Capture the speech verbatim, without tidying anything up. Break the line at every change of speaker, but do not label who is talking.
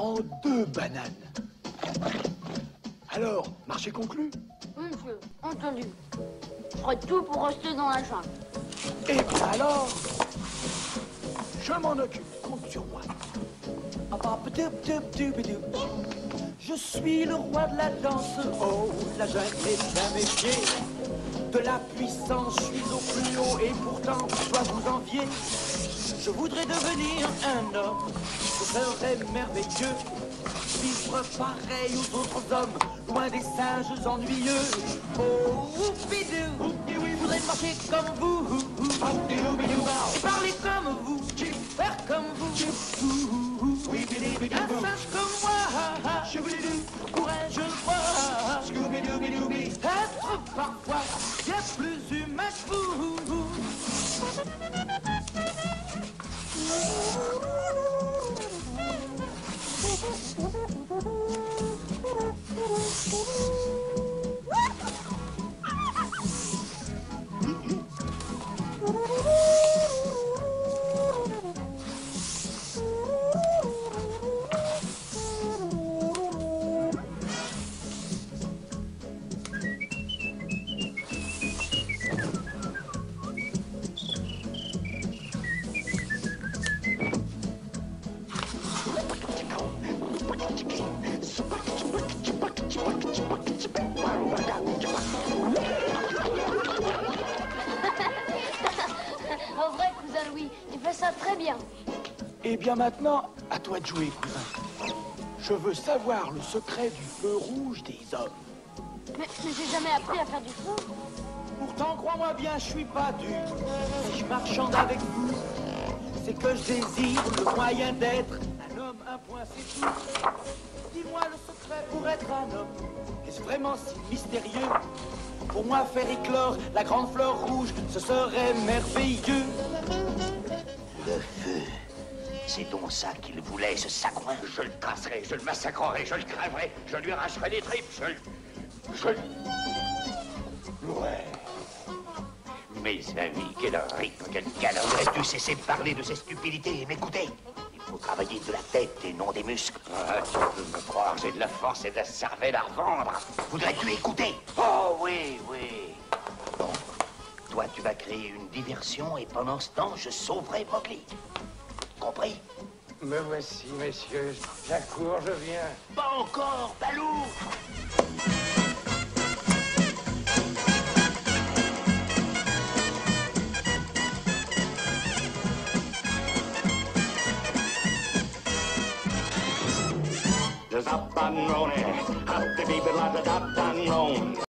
prends deux bananes. Alors, marché conclu?
Oui, monsieur, entendu. Je ferai tout pour rester dans la jungle.
Eh bien alors, je m'en occupe, compte sur moi. Je suis le roi de la danse, oh, la jungle est bien méfiée. De la puissance, je suis au plus haut et pourtant, je dois vous envier. Je voudrais devenir un homme, ce serait merveilleux. Vivre pareil aux autres hommes, loin des singes ennuyeux. Oh, oupidou, je voudrais marcher comme vous, parler comme vous, faire comme vous. Un singe comme moi, pourrais-je le voir, être parfois bien plus humain que vous.
En vrai, cousin Louis, il fait ça très bien.
Eh bien maintenant, à toi de jouer, cousin. Je veux savoir le secret du feu rouge des hommes.
Mais, mais j'ai jamais appris à faire du feu.
Pourtant, crois-moi bien, je suis pas dur. Si je marchande avec vous, c'est que je désire le moyen d'être un homme, un point, c'est tout. Dis-moi le secret pour être un homme. Est-ce vraiment si mystérieux? Pour moi, faire éclore la grande fleur rouge, ce serait merveilleux.
Le feu. C'est donc ça qu'il voulait, ce sacouin.
Je le tracerai, je le massacrerai, je le crèverai, je lui arracherai les tripes, je le... Je le... Ouais.
Mes amis, quel rythme, quel galop. Aurais-tu cessé de parler de ces stupidités et m'écouter? Il faut travailler de la tête et non des muscles.
Ah, tu peux me croire, j'ai de la force et de la cervelle à revendre.
Voudrais-tu écouter? Oh oui, oui. Bon, toi tu vas créer une diversion et pendant ce temps, je sauverai Mowgli. Compris?
Me voici, messieurs. J'accours, je viens.
Pas encore, Balou!
Just up and running, up to keep it like a duck and roam.